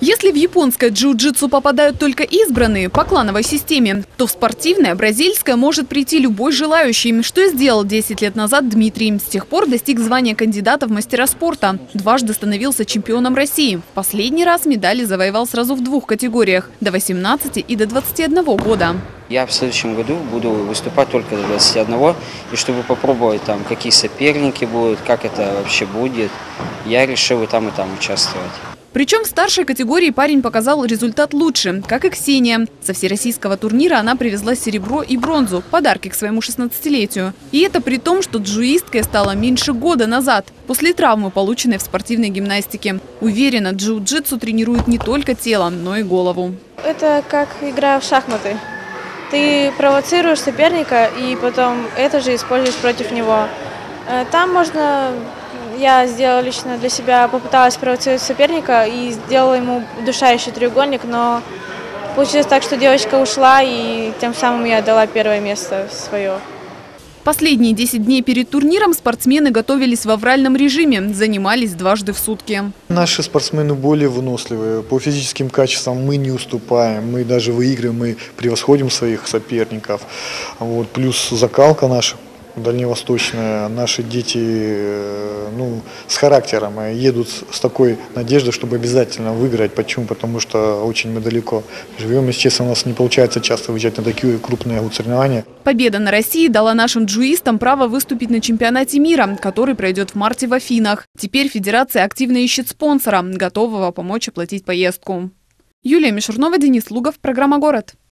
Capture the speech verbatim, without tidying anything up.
Если в японское джиу-джитсу попадают только избранные по клановой системе, то в спортивное бразильское может прийти любой желающий, что и сделал десять лет назад Дмитрий. С тех пор достиг звания кандидата в мастера спорта. Дважды становился чемпионом России. В последний раз медали завоевал сразу в двух категориях – до восемнадцати и до двадцати одного года. Я в следующем году буду выступать только до двадцати одного, и чтобы попробовать, там, какие соперники будут, как это вообще будет, я решил и там, и там участвовать. Причем в старшей категории парень показал результат лучше, как и Ксения. Со всероссийского турнира она привезла серебро и бронзу – подарки к своему шестнадцатилетию. И это при том, что джиуисткой стала меньше года назад, после травмы, полученной в спортивной гимнастике. Уверена, джиу-джитсу тренирует не только тело, но и голову. Это как игра в шахматы. Ты провоцируешь соперника и потом это же используешь против него. Там можно... Я сделала лично для себя, попыталась провоцировать соперника и сделала ему удушающий треугольник, но получилось так, что девочка ушла, и тем самым я дала первое место свое. Последние десять дней перед турниром спортсмены готовились в авральном режиме, занимались дважды в сутки. Наши спортсмены более выносливые, по физическим качествам мы не уступаем, мы даже выигрываем, мы превосходим своих соперников. Вот, плюс закалка наша дальневосточная, наши дети ну, с характером едут с такой надеждой, чтобы обязательно выиграть. Почему? Потому что очень мы далеко живем. Если честно, у нас не получается часто выезжать на такие крупные соревнования. Победа на России дала нашим джиуистам право выступить на чемпионате мира, который пройдет в марте в Афинах. Теперь федерация активно ищет спонсора, готового помочь оплатить поездку. Юлия Мишурнова, Денис Лугов, программа «Город».